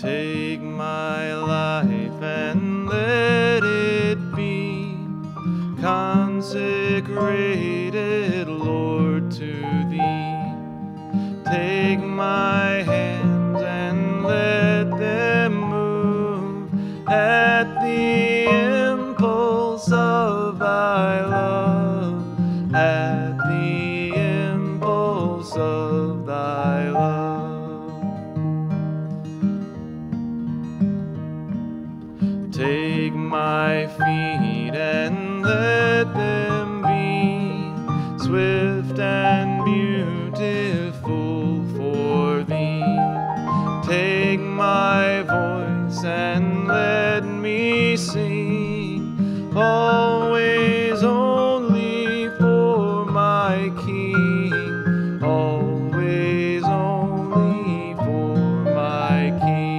Take my life and let it be consecrated, Lord, to Thee. Take my hands and let them move at the impulse of Thy love, at the impulse of Thy love. Take my feet and let them be swift and beautiful for Thee. Take my voice and let me sing, always only for my King, always only for my King.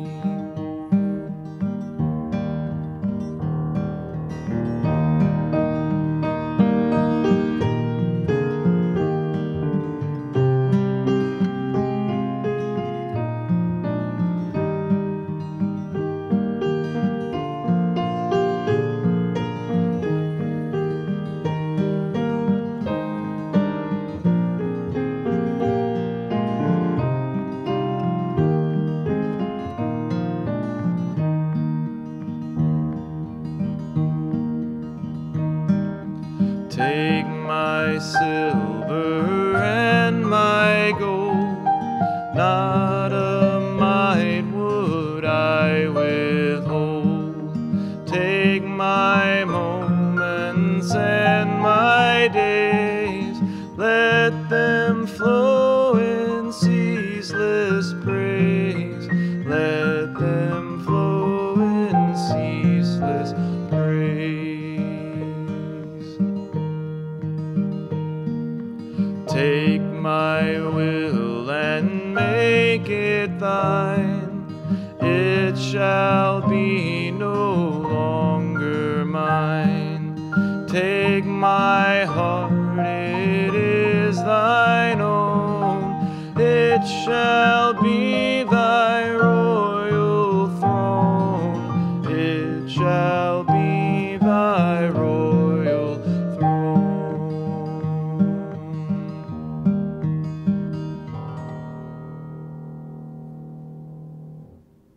Take my silver and my gold, not a mite would I withhold. Take my moments and my days, let them flow in ceaseless praise, let them flow in ceaseless praise. Take my will and make it Thine, it shall be no longer mine. Take my heart, it is Thine own, it shall be